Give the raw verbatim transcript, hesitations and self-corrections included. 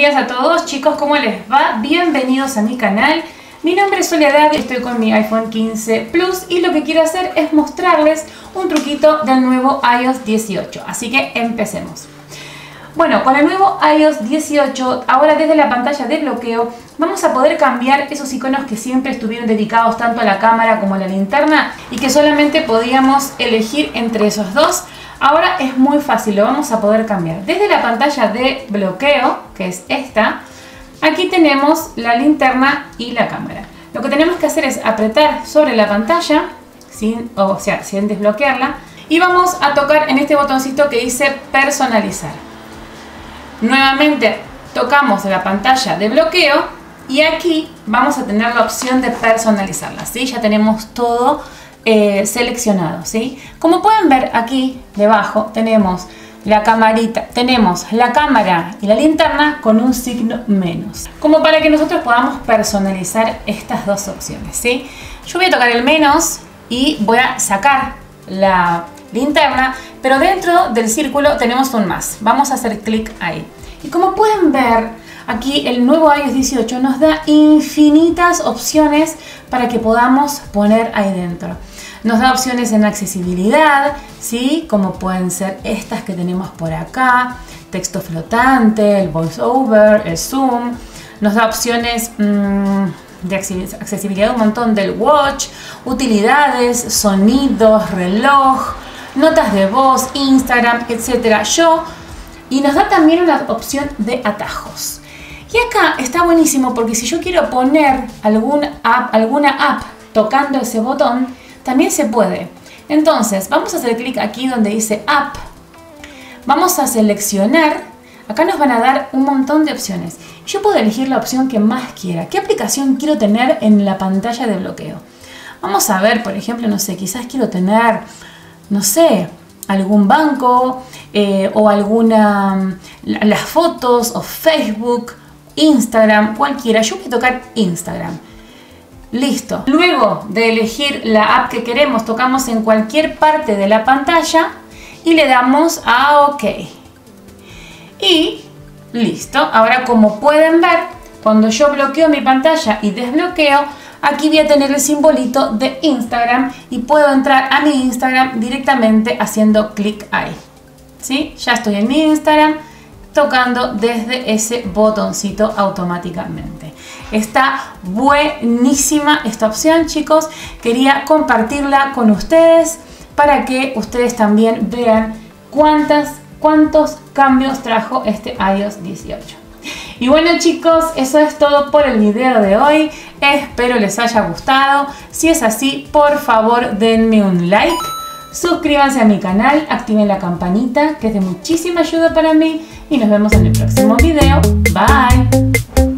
días a todos, chicos, ¿cómo les va? Bienvenidos a mi canal. Mi nombre es Soledad, estoy con mi iPhone quince Plus y lo que quiero hacer es mostrarles un truquito del nuevo i O S dieciocho. Así que empecemos. Bueno, con el nuevo i O S dieciocho, ahora desde la pantalla de bloqueo, vamos a poder cambiar esos iconos que siempre estuvieron dedicados tanto a la cámara como a la linterna y que solamente podíamos elegir entre esos dos. Ahora es muy fácil, lo vamos a poder cambiar. Desde la pantalla de bloqueo, que es esta, aquí tenemos la linterna y la cámara. Lo que tenemos que hacer es apretar sobre la pantalla, sin, o sea, sin desbloquearla, y vamos a tocar en este botoncito que dice personalizar. Nuevamente tocamos la pantalla de bloqueo y aquí vamos a tener la opción de personalizarla, ¿sí? Ya tenemos todo eh, seleccionado, ¿sí? Como pueden ver aquí debajo tenemos la camarita, tenemos la cámara y la linterna con un signo menos, como para que nosotros podamos personalizar estas dos opciones, ¿sí? Yo voy a tocar el menos y voy a sacar la linterna, pero dentro del círculo tenemos un más. Vamos a hacer clic ahí. Y como pueden ver, aquí el nuevo i O S dieciocho nos da infinitas opciones para que podamos poner ahí dentro. Nos da opciones en accesibilidad, ¿sí? Como pueden ser estas que tenemos por acá, texto flotante, el voiceover, el zoom. Nos da opciones mmm, de accesibilidad un montón del watch, utilidades, sonidos, reloj, notas de voz, Instagram, etcétera. Yo, y nos da también una opción de atajos. Y acá está buenísimo porque si yo quiero poner algún app, alguna app tocando ese botón, también se puede. Entonces, vamos a hacer clic aquí donde dice App. Vamos a seleccionar. Acá nos van a dar un montón de opciones. Yo puedo elegir la opción que más quiera. ¿Qué aplicación quiero tener en la pantalla de bloqueo? Vamos a ver, por ejemplo, no sé, quizás quiero tener, no sé, algún banco eh, o alguna, las fotos o Facebook, Instagram, cualquiera. Yo voy a tocar Instagram. Listo. Luego de elegir la app que queremos, tocamos en cualquier parte de la pantalla y le damos a OK. Y listo. Ahora, como pueden ver, cuando yo bloqueo mi pantalla y desbloqueo, aquí voy a tener el simbolito de Instagram y puedo entrar a mi Instagram directamente haciendo clic ahí. ¿Sí? Ya estoy en mi Instagram tocando desde ese botoncito automáticamente. Está buenísima esta opción, chicos. Quería compartirla con ustedes para que ustedes también vean cuántas, cuántos cambios trajo este i O S dieciocho. Y bueno, chicos, eso es todo por el video de hoy. Espero les haya gustado. Si es así, por favor denme un like. Suscríbanse a mi canal, activen la campanita, que es de muchísima ayuda para mí. Y nos vemos en el próximo video. Bye.